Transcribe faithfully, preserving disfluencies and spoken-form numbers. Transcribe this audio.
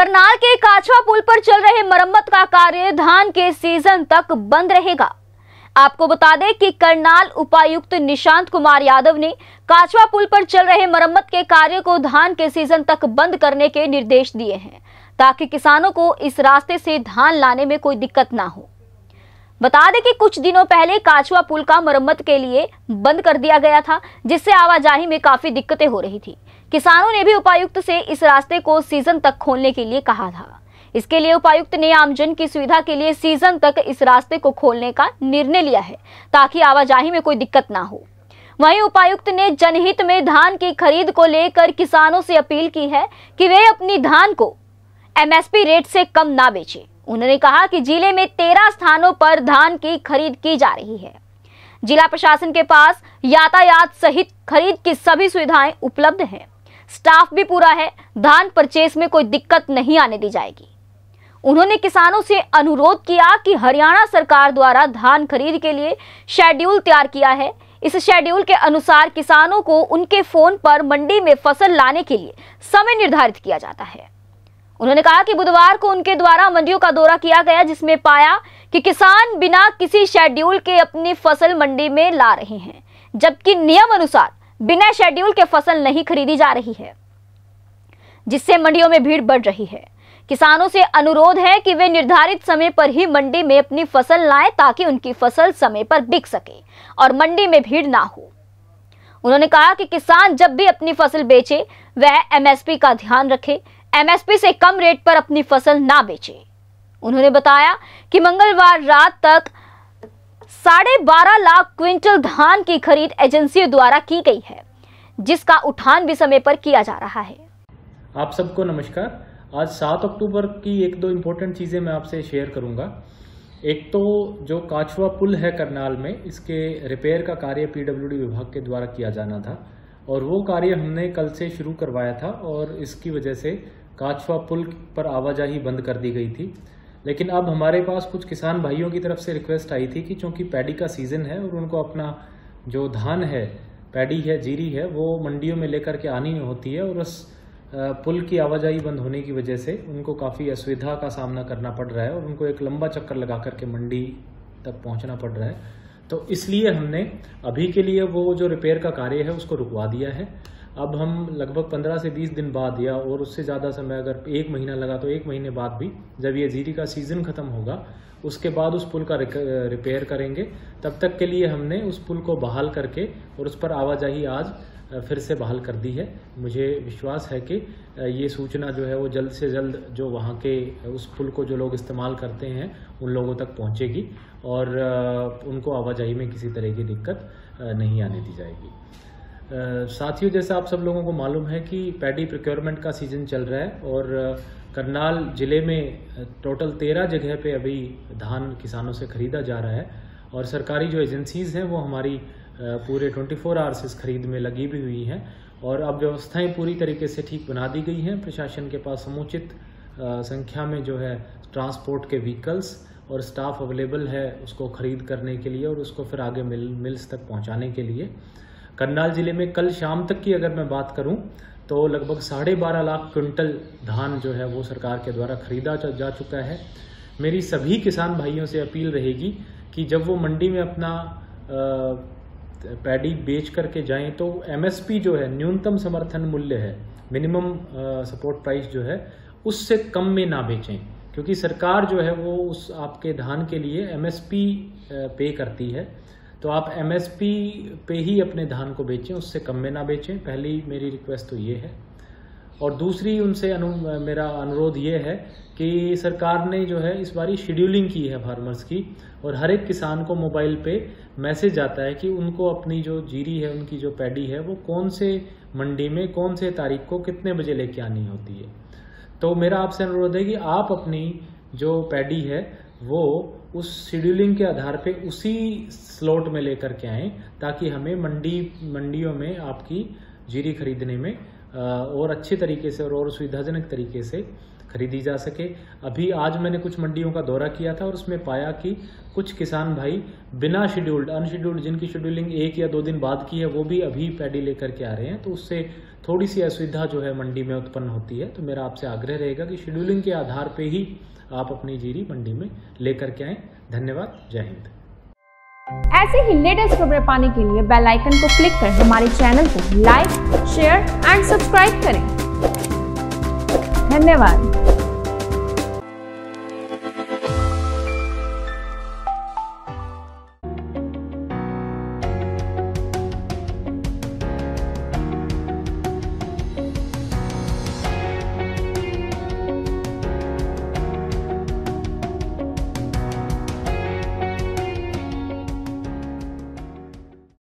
करनाल के काछवा पुल पर चल रहे मरम्मत का कार्य धान के सीजन तक बंद रहेगा। आपको बता दें कि करनाल उपायुक्त निशांत कुमार यादव ने काछवा पुल पर चल रहे मरम्मत के कार्य को धान के सीजन तक बंद करने के निर्देश दिए हैं, ताकि किसानों को इस रास्ते से धान लाने में कोई दिक्कत ना हो। बता दें कि कुछ दिनों पहले काछवा पुल का मरम्मत के लिए बंद कर दिया गया था, जिससे आवाजाही में काफी दिक्कतें हो रही थी। किसानों ने भी उपायुक्त से इस रास्ते को सीजन तक खोलने के लिए कहा था। इसके लिए उपायुक्त ने आमजन की सुविधा के लिए सीजन तक इस रास्ते को खोलने का निर्णय लिया है, ताकि आवाजाही में कोई दिक्कत ना हो। वहीं उपायुक्त ने जनहित में धान की खरीद को लेकर किसानों से अपील की है कि वे अपनी धान को एमएसपी रेट से कम ना बेचें। उन्होंने कहा कि जिले में तेरह स्थानों पर धान की खरीद की जा रही है। जिला प्रशासन के पास यातायात सहित खरीद की सभी सुविधाएं उपलब्ध हैं। स्टाफ भी पूरा है। धान परचेस में कोई दिक्कत नहीं आने दी जाएगी। उन्होंने किसानों से अनुरोध किया कि हरियाणा सरकार द्वारा धान खरीद के लिए शेड्यूल तैयार किया है। इस शेड्यूल के अनुसार किसानों को उनके फोन पर मंडी में फसल लाने के लिए समय निर्धारित किया जाता है। उन्होंने कहा कि बुधवार को उनके द्वारा मंडियों का दौरा किया गया, जिसमें पाया कि किसान बिना किसी शेड्यूल के अपनी फसल मंडी में ला रहे हैं, जबकि नियम अनुसार बिना शेड्यूल के फसल नहीं खरीदी जा रही है, जिससे मंडियों में भीड़ बढ़ रही है। किसानों से अनुरोध है कि वे निर्धारित समय पर ही मंडी में अपनी फसल लाएं, ताकि उनकी फसल समय पर बिक सके और मंडी में भीड़ ना हो। उन्होंने कहा कि किसान जब भी अपनी फसल बेचे वह एमएसपी का ध्यान रखे, एमएसपी से कम रेट पर अपनी फसल ना बेचे। उन्होंने बताया कि मंगलवार रात तक साढ़े बारह लाख क्विंटल धान की खरीद एजेंसियों द्वारा की गई है, जिसका उठान भी समय पर किया जा रहा है। आप सबको नमस्कार। आज सात अक्टूबर की एक दो इम्पोर्टेंट चीज़ें मैं आपसे शेयर करूंगा। एक तो जो काछवा पुल है करनाल में, इसके रिपेयर का कार्य पीडब्ल्यूडी विभाग के द्वारा किया जाना था और वो कार्य हमने कल से शुरू करवाया था और इसकी वजह से काछवा पुल पर आवाजाही बंद कर दी गई थी। लेकिन अब हमारे पास कुछ किसान भाइयों की तरफ से रिक्वेस्ट आई थी कि चूँकि पैडी का सीज़न है और उनको अपना जो धान है, पैडी है, जीरी है, वो मंडियों में लेकर के आनी होती है और उस पुल की आवाजाही बंद होने की वजह से उनको काफ़ी असुविधा का सामना करना पड़ रहा है और उनको एक लंबा चक्कर लगा करके मंडी तक पहुंचना पड़ रहा है। तो इसलिए हमने अभी के लिए वो जो रिपेयर का कार्य है उसको रुकवा दिया है। अब हम लगभग पंद्रह से बीस दिन बाद या और उससे ज़्यादा समय, अगर एक महीना लगा तो एक महीने बाद भी, जब ये जीरी का सीज़न ख़त्म होगा उसके बाद उस पुल का रिपेयर करेंगे। तब तक के लिए हमने उस पुल को बहाल करके और उस पर आवाजाही आज फिर से बहाल कर दी है। मुझे विश्वास है कि ये सूचना जो है वो जल्द से जल्द जो वहाँ के उस पुल को जो लोग इस्तेमाल करते हैं उन लोगों तक पहुँचेगी और उनको आवाजाही में किसी तरह की दिक्कत नहीं आने दी जाएगी। साथियों, जैसा आप सब लोगों को मालूम है कि पैडी प्रोक्योरमेंट का सीज़न चल रहा है और करनाल ज़िले में टोटल तेरह जगह पे अभी धान किसानों से ख़रीदा जा रहा है और सरकारी जो एजेंसीज़ हैं वो हमारी पूरे चौबीस आवर्स इस खरीद में लगी भी हुई हैं और अब व्यवस्थाएं पूरी तरीके से ठीक बना दी गई हैं। प्रशासन के पास समुचित संख्या में जो है ट्रांसपोर्ट के व्हीकल्स और स्टाफ अवेलेबल है उसको खरीद करने के लिए और उसको फिर आगे मिल मिल्स तक पहुंचाने के लिए। करनाल ज़िले में कल शाम तक की अगर मैं बात करूं तो लगभग साढ़े बारह लाख क्विंटल धान जो है वो सरकार के द्वारा खरीदा जा चुका है। मेरी सभी किसान भाइयों से अपील रहेगी कि जब वो मंडी में अपना आ, पैडी बेच करके जाएं तो एमएसपी जो है, न्यूनतम समर्थन मूल्य है, मिनिमम सपोर्ट प्राइस जो है, उससे कम में ना बेचें, क्योंकि सरकार जो है वो उस आपके धान के लिए एमएसपी पे करती है। तो आप एमएसपी पे ही अपने धान को बेचें, उससे कम में ना बेचें। पहली मेरी रिक्वेस्ट तो ये है। और दूसरी उनसे अनु मेरा अनुरोध ये है कि सरकार ने जो है इस बारी शेड्यूलिंग की है फार्मर्स की और हर एक किसान को मोबाइल पे मैसेज आता है कि उनको अपनी जो जीरी है, उनकी जो पैडी है, वो कौन से मंडी में कौन से तारीख को कितने बजे लेके आनी होती है। तो मेरा आपसे अनुरोध है कि आप अपनी जो पैडी है वो उस शेड्यूलिंग के आधार पे उसी स्लॉट में लेकर के आएँ, ताकि हमें मंडी मंडियों में आपकी जीरी खरीदने में और अच्छे तरीके से और, और सुविधाजनक तरीके से खरीदी जा सके। अभी आज मैंने कुछ मंडियों का दौरा किया था और उसमें पाया कि कुछ किसान भाई बिना शेड्यूल्ड, अनशेड्यूल्ड, जिनकी शेड्यूलिंग एक या दो दिन बाद की है, वो भी अभी पैडी लेकर के आ रहे हैं। तो उससे थोड़ी सी असुविधा जो है मंडी में उत्पन्न होती है। तो मेरा आपसे आग्रह रहेगा कि शेड्यूलिंग के आधार पे ही आप अपनी जीरी मंडी में लेकर के आएँ। धन्यवाद। जय हिंद। ऐसे ही लेटेस्ट खबरें पाने के लिए बेल आइकन को क्लिक कर हमारे चैनल को लाइक, शेयर एंड सब्सक्राइब करें। धन्यवाद।